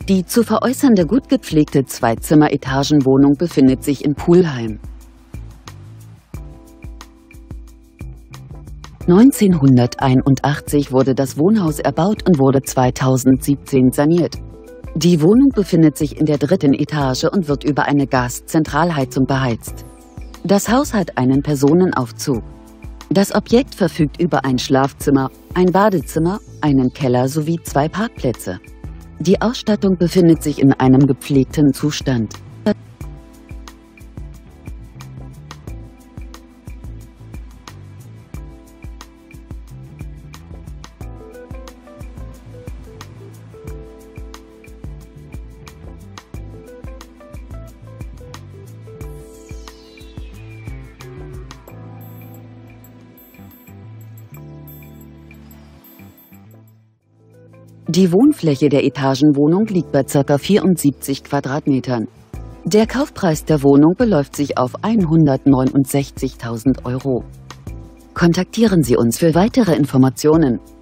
Die zu veräußernde gut gepflegte Zweizimmer-Etagenwohnung befindet sich in Pulheim. 1981 wurde das Wohnhaus erbaut und wurde 2017 saniert. Die Wohnung befindet sich in der 3. Etage und wird über eine Gaszentralheizung beheizt. Das Haus hat einen Personenaufzug. Das Objekt verfügt über ein Schlafzimmer, ein Badezimmer, einen Keller sowie 2 Parkplätze. Die Ausstattung befindet sich in einem gepflegten Zustand. Die Wohnfläche der Etagenwohnung liegt bei ca. 74 Quadratmetern. Der Kaufpreis der Wohnung beläuft sich auf 169.000 €. Kontaktieren Sie uns für weitere Informationen.